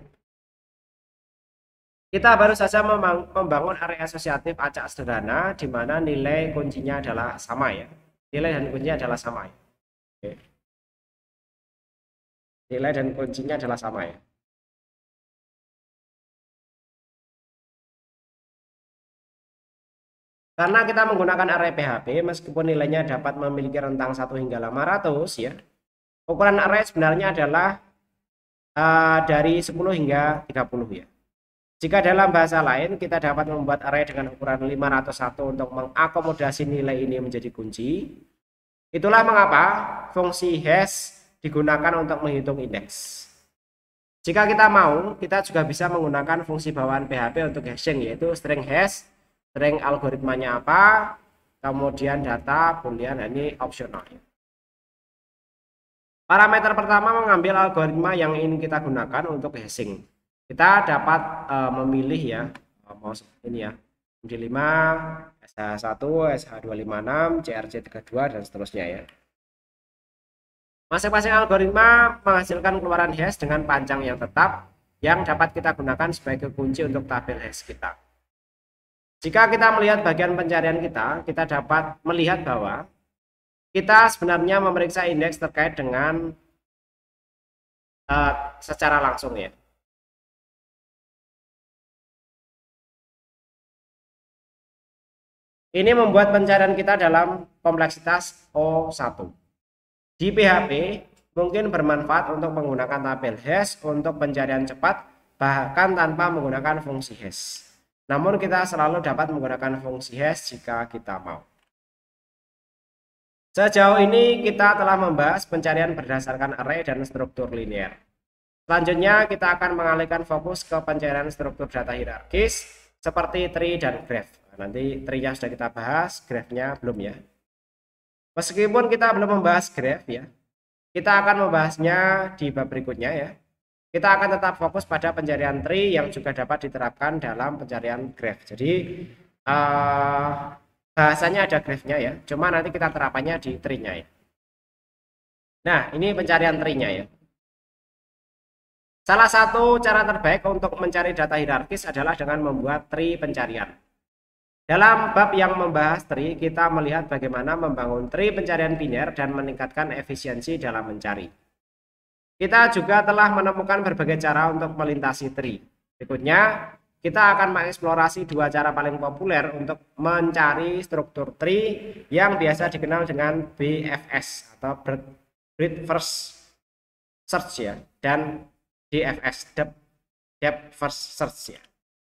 Kita baru saja membangun array asosiatif acak sederhana di mana nilai kuncinya adalah sama ya. Nilai dan kuncinya adalah sama ya. Oke. Nilai dan kuncinya adalah sama ya. Karena kita menggunakan array P H P, meskipun nilainya dapat memiliki rentang satu hingga lima ratus ya, ukuran array sebenarnya adalah uh, dari sepuluh hingga tiga puluh ya. Jika dalam bahasa lain kita dapat membuat array dengan ukuran lima ratus satu untuk mengakomodasi nilai ini menjadi kunci. Itulah mengapa fungsi hash digunakan untuk menghitung indeks. Jika kita mau, kita juga bisa menggunakan fungsi bawaan P H P untuk hashing, yaitu string hash, string algoritmanya apa, kemudian data boolean, ini opsional. Parameter pertama mengambil algoritma yang ingin kita gunakan untuk hashing. Kita dapat uh, memilih ya, mau ini ya, M D lima, S H satu, S H dua lima enam, C R C tiga puluh dua dan seterusnya ya. Masing-masing algoritma menghasilkan keluaran hash dengan panjang yang tetap yang dapat kita gunakan sebagai kunci untuk tabel hash kita. Jika kita melihat bagian pencarian kita, kita dapat melihat bahwa kita sebenarnya memeriksa indeks terkait dengan uh, secara langsung ya. Ini membuat pencarian kita dalam kompleksitas O satu. Di P H P mungkin bermanfaat untuk menggunakan tabel hash untuk pencarian cepat bahkan tanpa menggunakan fungsi hash. Namun kita selalu dapat menggunakan fungsi hash jika kita mau. Sejauh ini kita telah membahas pencarian berdasarkan array dan struktur linear. Selanjutnya kita akan mengalihkan fokus ke pencarian struktur data hierarkis seperti tree dan graph. Nanti tree-nya sudah kita bahas, graph-nya belum ya. Meskipun kita belum membahas graph ya, kita akan membahasnya di bab berikutnya ya. Kita akan tetap fokus pada pencarian tree yang juga dapat diterapkan dalam pencarian graph. Jadi uh, bahasanya ada graph-nya ya, cuma nanti kita terapannya di tree-nya ya. Nah, ini pencarian tree-nya ya. Salah satu cara terbaik untuk mencari data hierarkis adalah dengan membuat tree pencarian. Dalam bab yang membahas tree, kita melihat bagaimana membangun tree pencarian biner dan meningkatkan efisiensi dalam mencari. Kita juga telah menemukan berbagai cara untuk melintasi tree. Berikutnya, kita akan mengeksplorasi dua cara paling populer untuk mencari struktur tree yang biasa dikenal dengan B F S atau Breadth First Search ya, dan D F S, Depth First Search ya.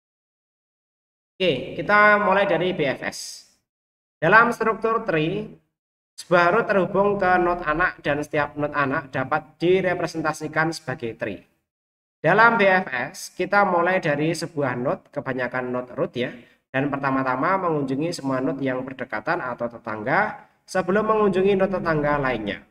Oke, kita mulai dari B F S. Dalam struktur tree, sebuah root terhubung ke node anak dan setiap node anak dapat direpresentasikan sebagai tree. Dalam B F S, kita mulai dari sebuah node, kebanyakan node root ya, dan pertama-tama mengunjungi semua node yang berdekatan atau tetangga sebelum mengunjungi node tetangga lainnya.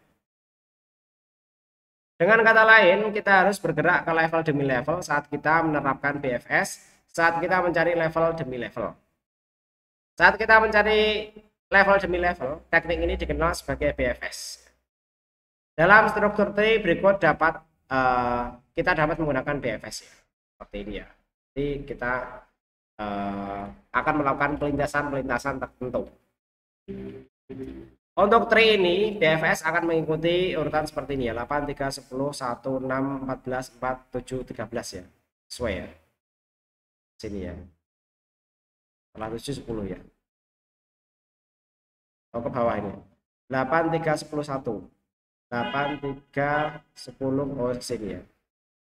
Dengan kata lain, kita harus bergerak ke level demi level saat kita menerapkan B F S, saat kita mencari level demi level. Saat kita mencari level demi level, teknik ini dikenal sebagai B F S. Dalam struktur tree berikut dapat uh, kita dapat menggunakan B F S ya, seperti ini ya. Jadi kita uh, akan melakukan pelintasan-pelintasan tertentu. Untuk tree ini, B F S akan mengikuti urutan seperti ini ya, delapan, tiga, sepuluh, satu, enam, empat belas, empat, tujuh, tiga belas ya. Sesuai ya. Sini ya. Setelah tujuh, sepuluh ya. Oh, ke bawah ini. delapan, tiga, sepuluh, satu. delapan, tiga, sepuluh, oh sini ya.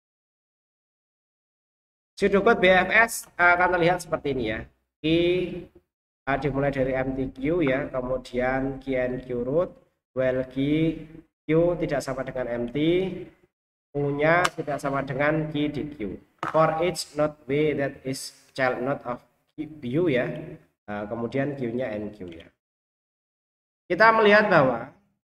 Pseudocode B F S akan terlihat seperti ini ya. Key uh, dimulai dari M T Q ya, kemudian Q N Q root, while key Q tidak sama dengan M T, U-nya tidak sama dengan key di Q. For each node W that is child node of U ya, uh, kemudian Q-nya N Q ya. Kita melihat bahwa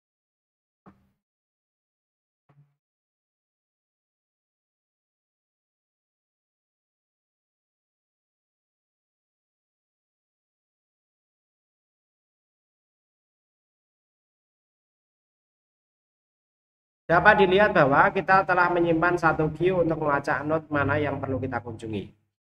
dapat dilihat bahwa kita telah menyimpan satu Q untuk melacak node mana yang perlu kita kunjungi.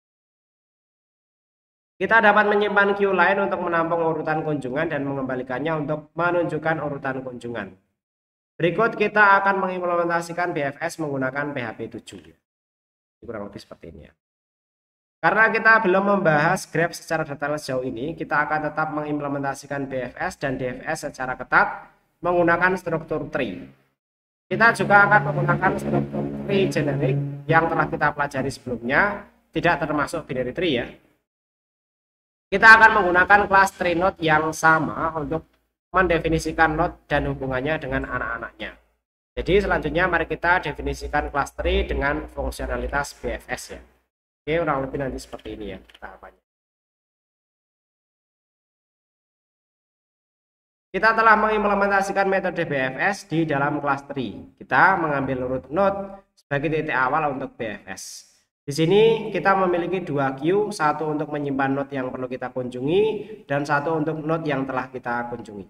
Kita dapat menyimpan Q lain untuk menampung urutan kunjungan dan mengembalikannya untuk menunjukkan urutan kunjungan. Berikut kita akan mengimplementasikan B F S menggunakan P H P tujuh. Kurang lebih seperti ini ya. Karena kita belum membahas graph secara detail sejauh ini, kita akan tetap mengimplementasikan B F S dan D F S secara ketat menggunakan struktur tree. Kita juga akan menggunakan struktur tree generic yang telah kita pelajari sebelumnya, tidak termasuk binary tree ya. Kita akan menggunakan kelas tree node yang sama untuk mendefinisikan node dan hubungannya dengan anak-anaknya. Jadi selanjutnya mari kita definisikan kelas tree dengan fungsionalitas B F S ya. Oke, kurang lebih nanti seperti ini ya tahapannya. Kita telah mengimplementasikan metode B F S di dalam kelas tree. Kita mengambil root node sebagai titik awal untuk B F S. Di sini kita memiliki dua Q, satu untuk menyimpan node yang perlu kita kunjungi dan satu untuk node yang telah kita kunjungi.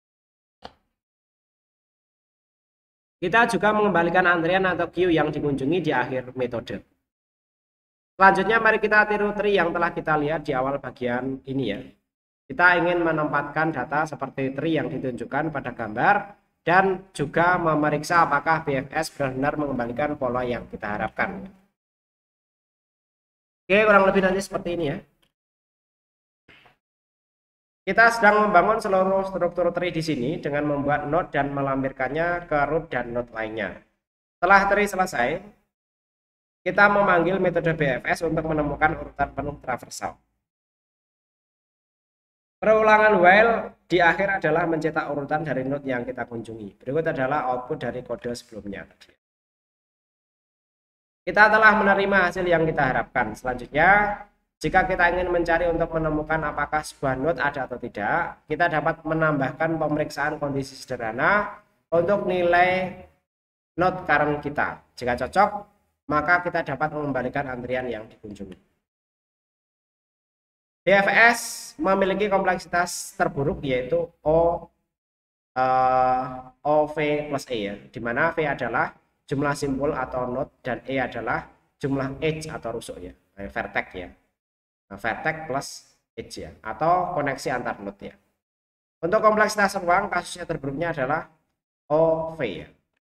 Kita juga mengembalikan antrian atau Q yang dikunjungi di akhir metode. Selanjutnya mari kita tiru tree yang telah kita lihat di awal bagian ini ya. Kita ingin menempatkan data seperti tree yang ditunjukkan pada gambar dan juga memeriksa apakah B F S benar-benar mengembalikan pola yang kita harapkan. Oke, kurang lebih nanti seperti ini ya. Kita sedang membangun seluruh struktur tree di sini dengan membuat node dan melampirkannya ke root dan node lainnya. Setelah tree selesai, kita memanggil metode B F S untuk menemukan urutan penuh traversal. Perulangan while di akhir adalah mencetak urutan dari node yang kita kunjungi. Berikut adalah output dari kode sebelumnya. Kita telah menerima hasil yang kita harapkan. Selanjutnya, jika kita ingin mencari untuk menemukan apakah sebuah node ada atau tidak, kita dapat menambahkan pemeriksaan kondisi sederhana untuk nilai node current kita. Jika cocok, maka kita dapat mengembalikan antrian yang dikunjungi. D F S memiliki kompleksitas terburuk yaitu O uh, O V plus E ya, di mana V adalah jumlah simpul atau node dan E adalah jumlah edge atau rusuk ya, vertex ya. Nah, vertex plus edge ya, atau koneksi antar node ya. Untuk kompleksitas ruang, kasusnya terburuknya adalah O V ya.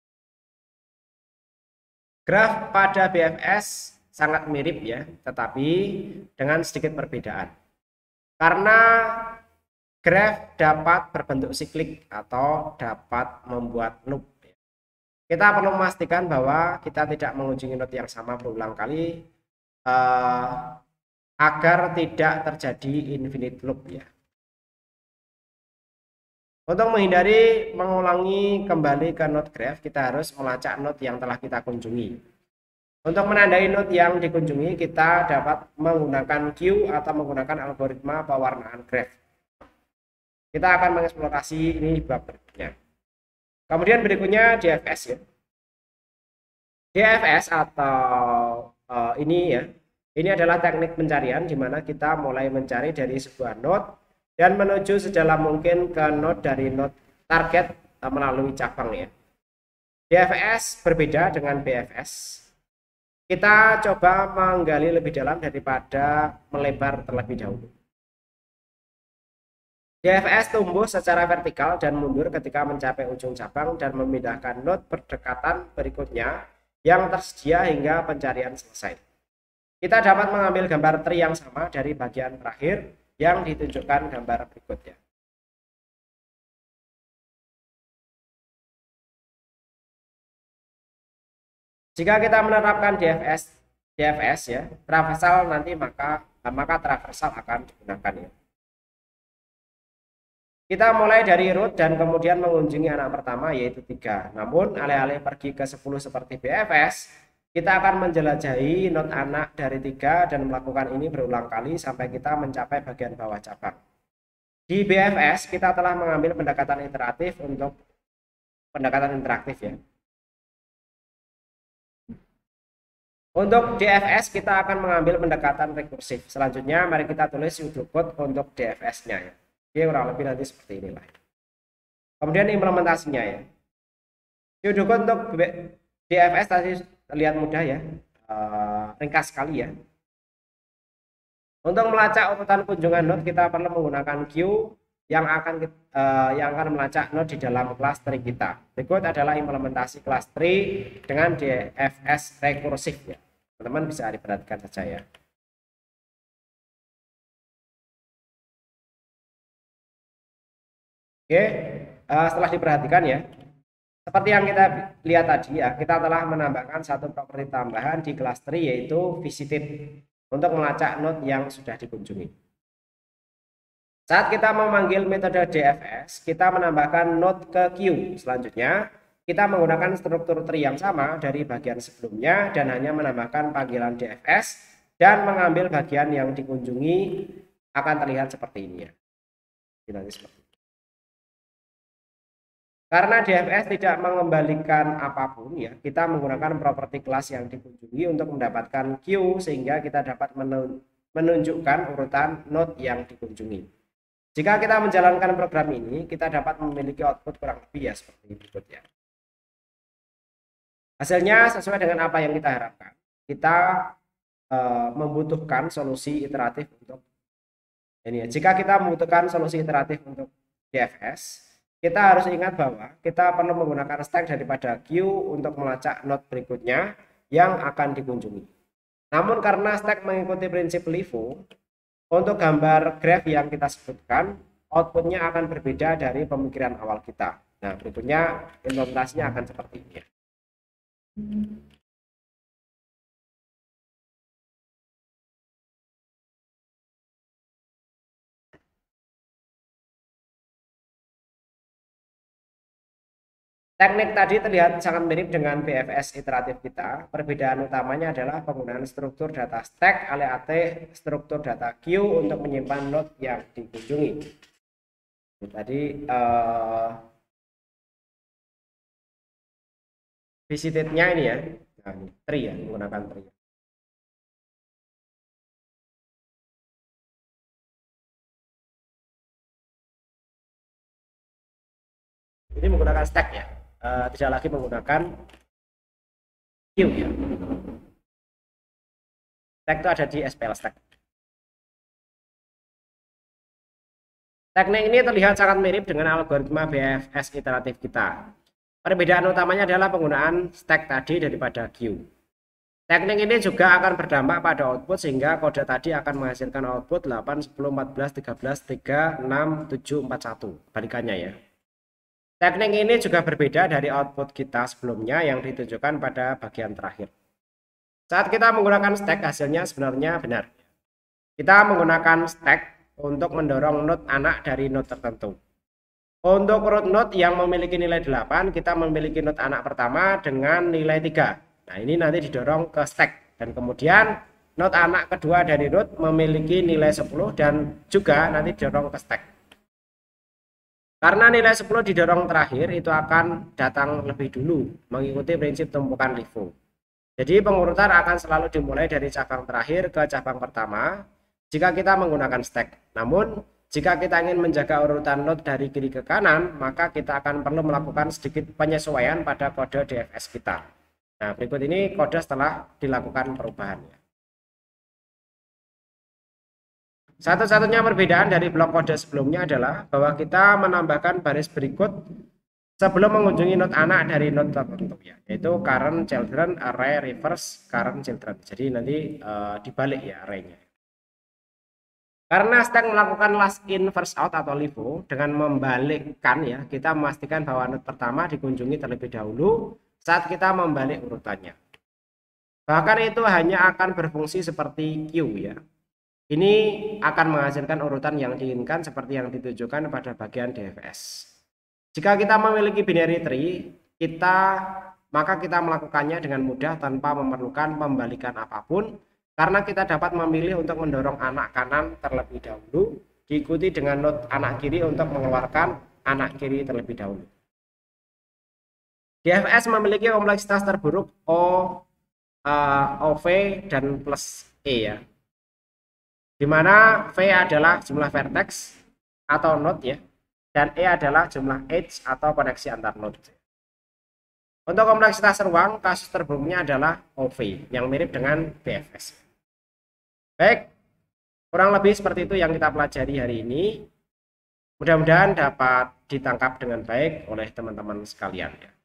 Graf pada B F S sangat mirip ya, tetapi dengan sedikit perbedaan. Karena graf dapat berbentuk siklik atau dapat membuat loop. Kita perlu memastikan bahwa kita tidak mengunjungi node yang sama berulang kali eh, agar tidak terjadi infinite loop ya. Untuk menghindari mengulangi kembali ke node graph, kita harus melacak node yang telah kita kunjungi. Untuk menandai node yang dikunjungi, kita dapat menggunakan queue atau menggunakan algoritma pewarnaan graph. Kita akan mengeksplorasi ini di bab berikutnya. Kemudian berikutnya D F S ya. D F S atau uh, ini ya, ini adalah teknik pencarian di mana kita mulai mencari dari sebuah node dan menuju sedalam mungkin ke node dari node target uh, melalui cabang ya. D F S berbeda dengan B F S. Kita coba menggali lebih dalam daripada melebar terlebih dahulu. D F S tumbuh secara vertikal dan mundur ketika mencapai ujung cabang dan memindahkan node berdekatan berikutnya yang tersedia hingga pencarian selesai. Kita dapat mengambil gambar tree yang sama dari bagian terakhir yang ditunjukkan gambar berikutnya. Jika kita menerapkan D F S, D F S ya, traversal nanti maka maka traversal akan digunakan ya. Kita mulai dari root dan kemudian mengunjungi anak pertama yaitu tiga. Namun alih-alih pergi ke sepuluh seperti B F S, kita akan menjelajahi node anak dari tiga dan melakukan ini berulang kali sampai kita mencapai bagian bawah cabang. Di B F S kita telah mengambil pendekatan iteratif untuk pendekatan interaktif ya. Untuk D F S kita akan mengambil pendekatan rekursif. Selanjutnya mari kita tulis pseudocode untuk D F S-nya ya. Oke, kurang lebih nanti seperti inilah. Kemudian implementasinya ya. Pseudocode untuk D F S tadi terlihat mudah ya. Uh, ringkas sekali ya. Untuk melacak urutan kunjungan node kita perlu menggunakan queue yang akan uh, yang akan melacak node di dalam kelas tree kita. Berikut adalah implementasi kelas tree dengan D F S rekursif ya. Teman-teman bisa diperhatikan saja ya. Oke, uh, setelah diperhatikan ya, seperti yang kita lihat tadi ya, kita telah menambahkan satu properti tambahan di kelas tree yaitu visited untuk melacak node yang sudah dikunjungi. Saat kita memanggil metode D F S, kita menambahkan node ke queue. Selanjutnya, kita menggunakan struktur tree yang sama dari bagian sebelumnya dan hanya menambahkan panggilan D F S dan mengambil bagian yang dikunjungi akan terlihat seperti ini ya. Nanti seperti ini. Karena D F S tidak mengembalikan apapun ya, kita menggunakan properti kelas yang dikunjungi untuk mendapatkan queue sehingga kita dapat menunjukkan urutan node yang dikunjungi. Jika kita menjalankan program ini, kita dapat memiliki output kurang lebih ya seperti berikut ya. Hasilnya sesuai dengan apa yang kita harapkan. Kita uh, membutuhkan solusi iteratif untuk ini ya. Jika kita membutuhkan solusi iteratif untuk D F S, kita harus ingat bahwa kita perlu menggunakan stack daripada queue untuk melacak node berikutnya yang akan dikunjungi. Namun karena stack mengikuti prinsip L I F O, untuk gambar graph yang kita sebutkan, outputnya akan berbeda dari pemikiran awal kita. Nah, berikutnya implementasinya akan seperti ini. Teknik tadi terlihat sangat mirip dengan B F S iteratif kita. Perbedaan utamanya adalah penggunaan struktur data stack alias struktur data queue untuk menyimpan node yang dikunjungi. Tadi uh, visitednya ini ya, nah, ini, tree ya, menggunakan tree. Ini menggunakan stack ya, uh, tidak lagi menggunakan queue ya. Stack itu ada di S P L stack. Teknik ini terlihat sangat mirip dengan algoritma B F S iteratif kita. Perbedaan utamanya adalah penggunaan stack tadi daripada queue. Teknik ini juga akan berdampak pada output sehingga kode tadi akan menghasilkan output delapan, sepuluh, empat belas, tiga belas, tiga, enam, tujuh, empat, satu. Balikannya ya. Teknik ini juga berbeda dari output kita sebelumnya yang ditunjukkan pada bagian terakhir. Saat kita menggunakan stack hasilnya sebenarnya benar. Kita menggunakan stack untuk mendorong node anak dari node tertentu. Untuk root node yang memiliki nilai delapan, kita memiliki node anak pertama dengan nilai tiga. Nah, ini nanti didorong ke stack. Dan kemudian node anak kedua dari root memiliki nilai sepuluh dan juga nanti didorong ke stack. Karena nilai sepuluh didorong terakhir, itu akan datang lebih dulu, mengikuti prinsip tumpukan LIFO. Jadi pengurutan akan selalu dimulai dari cabang terakhir ke cabang pertama jika kita menggunakan stack. Namun, jika kita ingin menjaga urutan node dari kiri ke kanan, maka kita akan perlu melakukan sedikit penyesuaian pada kode D F S kita. Nah, berikut ini kode setelah dilakukan perubahannya. Satu-satunya perbedaan dari blok kode sebelumnya adalah bahwa kita menambahkan baris berikut sebelum mengunjungi node anak dari node tertentu ya, yaitu current children array reverse current children. Jadi nanti uh, dibalik ya arraynya. Karena stack melakukan last in first out atau LIFO, dengan membalikkan ya, kita memastikan bahwa node pertama dikunjungi terlebih dahulu saat kita membalik urutannya. Bahkan itu hanya akan berfungsi seperti queue ya. Ini akan menghasilkan urutan yang diinginkan seperti yang ditujukan pada bagian D F S. Jika kita memiliki binary tree, kita maka kita melakukannya dengan mudah tanpa memerlukan pembalikan apapun, karena kita dapat memilih untuk mendorong anak kanan terlebih dahulu, diikuti dengan node anak kiri untuk mengeluarkan anak kiri terlebih dahulu. D F S memiliki kompleksitas terburuk O, uh, O V dan plus E ya, di mana V adalah jumlah vertex atau node ya, dan E adalah jumlah edge atau koneksi antar node. Untuk kompleksitas ruang, kasus terburuknya adalah O V yang mirip dengan B F S. Baik, kurang lebih seperti itu yang kita pelajari hari ini. Mudah-mudahan dapat ditangkap dengan baik oleh teman-teman sekalian ya.